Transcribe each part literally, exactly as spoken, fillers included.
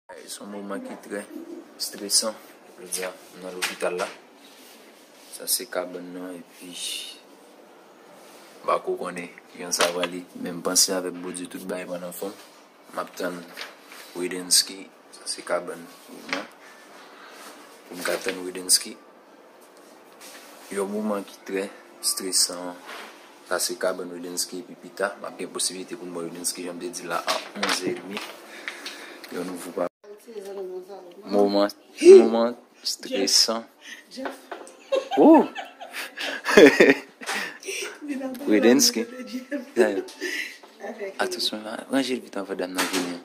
Son moments qui sont très stressants. Je veux dire, dans l'hôpital là. Ça c'est cabane et puis bah qu'on connaît, on ça va aller. Même penser avec Bodi tout bail pendant fond. M'attend Widensky, ça c'est cabane. Pour m'attendre Widensky. Il y a un moment qui est très stressant. Ça c'est cabane Widensky et puis Pita. Il y a une possibilité pour moi Widensky, j'aime dire là à onze heures trente. Et on ne vous pas. Moment, moment stressant. Oh! Widensky. Attention, rangez vite en fait dans la vie.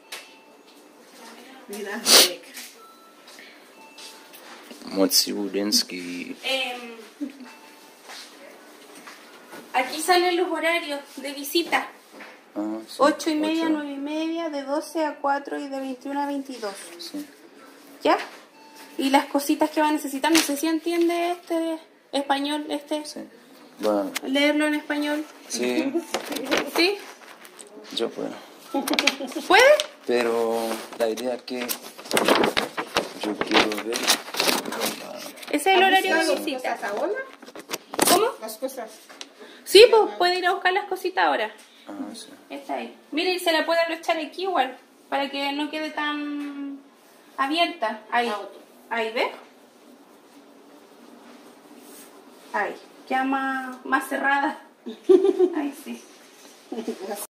Moi, si Widensky. Aquí salen los horarios de visita. Ah, sí, ocho y media, ocho. nueve y media, de doce a cuatro y de veintiuno a veintidós. Sí. ¿Ya? Y las cositas que va a necesitar, no sé si entiende este español, este. Sí. Bueno, Leerlo en español. sí, ¿Sí? yo puedo. ¿Puede? Pero la idea es que yo quiero ver. Ese es el horario de visita. ¿Las cosas ahora? ¿Cómo? Las cosas. Sí, pues puede ir a buscar las cositas ahora. Ah, sí. Está ahí. Mire, y se la puede abrochar aquí igual, para que no quede tan abierta. Ahí. Ahí, ¿ves? Ahí. Queda más, más cerrada. Ahí sí.